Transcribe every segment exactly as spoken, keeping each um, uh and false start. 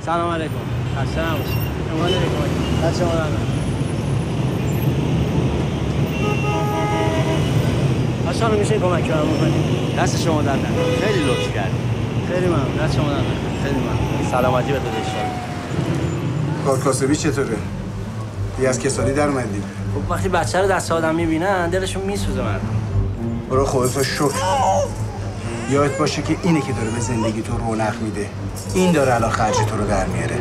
سلام علیکم. خسته نباشید. شما علیکم. دست شما در نکنه. میشه کمک کنم بکنید. دست شما در نکنه. خیلی لطف کردید. خیلی ممنون. دست شما در نکنه. خیلی ممنون. سلامتی بده ان شاءالله. کارکاسبی چطوره؟ یه از کسادی در اومدی؟ خب وقتی بچه رو دست آدم میبینن دلشون میسوزه مردم. برو خودت رو شکر. یادت باشه که اینه که داره به زندگی تو رونق میده. این داره الان خرج تو رو در میاره.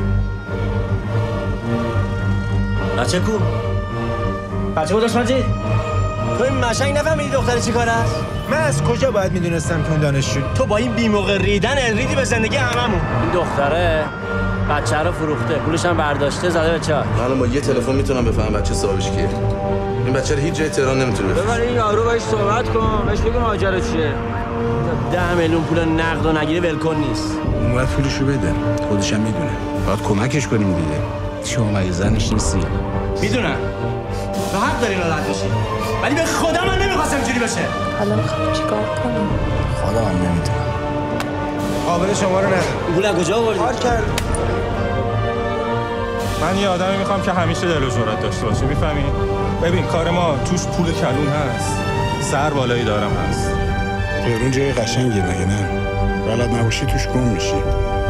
بچه کو؟ بچه کو داشت مجید؟ تو این مشنگ نفهمیدی دختر چی کار است؟ من از کجا باید میدونستم که اون دانشجو؟ تو با این بیموقع ریدن ریدی به زندگی هممون. این دختره بچه رو فروخته، پولش هم برداشته زده به چاه. من با یه تلفن میتونم بفهمم بچه صاحبش کیه. این بچه رو هیچ جای تهران نمیتونه بفهمه. ببر این یارو باهاش صحبت کن، بهش بگو ماجرا چیه. ده میلیون پول نقد و نگیری ولکن نیست. اون باید پولشو بده. خودش هم میدونه. باید کمکش کنیم دیگه. شما مگه زنش نیستی؟ میدونم. تو حق داری ناراحت بشی. ولی به خدا من نمیخواستم اینجوری بشه. حالا میخوام چیکار کنم؟ خدا هم نمیدونم. قابل شما رو نه. پول از کجا آوردی؟ کار کرد. من یه آدمی میخوام که همیشه دل و جرأت داشته باشه، میفهمی؟ ببین کار ما توش پول کلون هست، سر بالایی دارم هست. تهران جای قشنگیه مگه نه؟ بلد نباشی توش گم میشی.